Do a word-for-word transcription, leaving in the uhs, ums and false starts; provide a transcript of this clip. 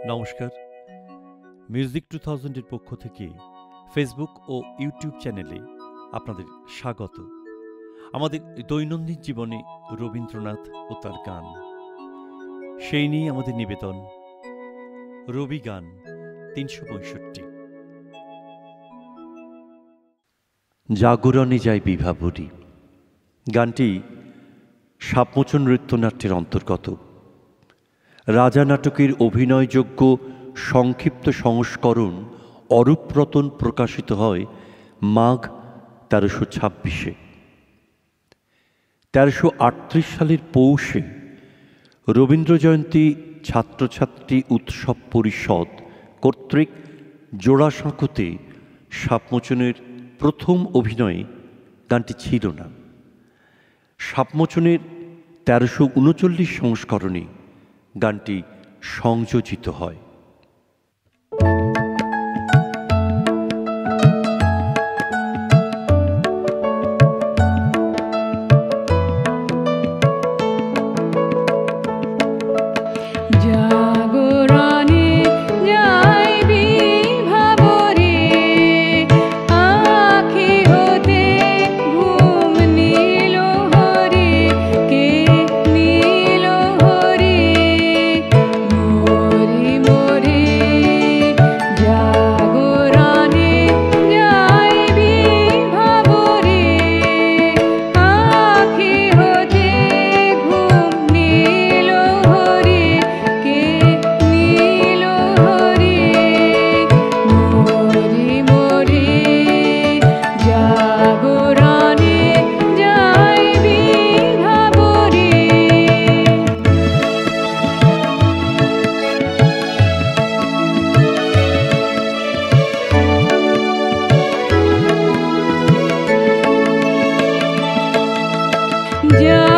নমস্কার। Music two থাউজেন্ডের পক্ষ থেকে ফেসবুক ও ইউটিউব চ্যানেলে আপনাদের স্বাগত। আমাদের দৈনন্দিন জীবনে রবীন্দ্রনাথ ও তার গান, সেই নিয়ে আমাদের নিবেদন রবি গান তিনশো পঁয়ষট্টি। জাগরণে যায় বিভাবরী গানটি সাপমোচন নৃত্যনাট্যের অন্তর্গত। রাজা নাটকের অভিনয়যোগ্য সংক্ষিপ্ত সংস্করণ অরূপরতন প্রকাশিত হয় মাঘ তেরোশো ছাব্বিশে। তেরোশো আটত্রিশ সালের পৌষে রবীন্দ্রজয়ন্তী ছাত্রছাত্রী উৎসব পরিষদ কর্তৃক জোড়াসাঁকোতে সাপমোচনের প্রথম অভিনয়ে গানটি ছিল না। সাপমোচনের তেরোশো উনচল্লিশ সংস্করণে গানটি সংযোজিত হয়। Yeah.